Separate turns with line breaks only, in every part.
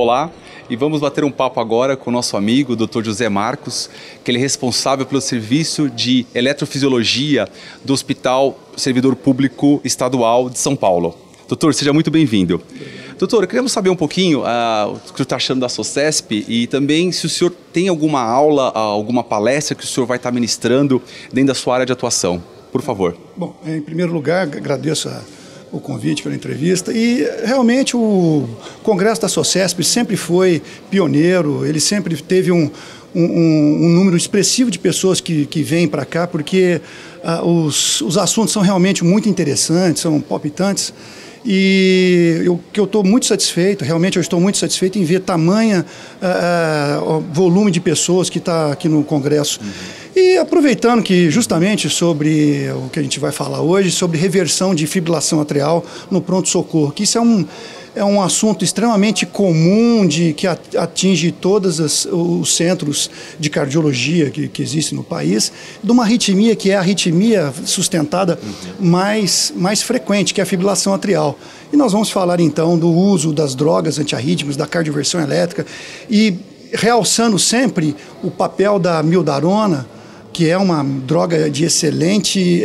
Olá, e vamos bater um papo agora com o nosso amigo, Dr. José Marcos, que ele é responsável pelo serviço de eletrofisiologia do Hospital Servidor Público Estadual de São Paulo. Doutor, seja muito bem-vindo. Doutor, queremos saber um pouquinho o que o senhor está achando da SOCESP e também se o senhor tem alguma aula, alguma palestra que o senhor vai estar ministrando dentro da sua área de atuação. Por favor.
Bom, em primeiro lugar, agradeço o convite pela entrevista e realmente o Congresso da SOCESP sempre foi pioneiro, ele sempre teve um número expressivo de pessoas que vêm para cá porque os assuntos são realmente muito interessantes, são palpitantes. E eu estou muito satisfeito, realmente eu estou muito satisfeito em ver tamanha volume de pessoas que está aqui no Congresso. E aproveitando que justamente sobre o que a gente vai falar hoje, sobre reversão de fibrilação atrial no pronto-socorro, que isso é um assunto extremamente comum que atinge todos os centros de cardiologia que existem no país, de uma arritmia que é a arritmia sustentada mais frequente, que é a fibrilação atrial. E nós vamos falar então do uso das drogas antiarrítmicas, da cardioversão elétrica e realçando sempre o papel da mildarona, que é uma droga de excelente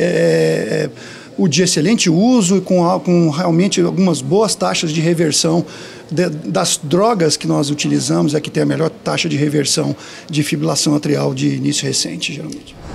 uso e com realmente algumas boas taxas de reversão das drogas que nós utilizamos, é que tem a melhor taxa de reversão de fibrilação atrial de início recente, geralmente.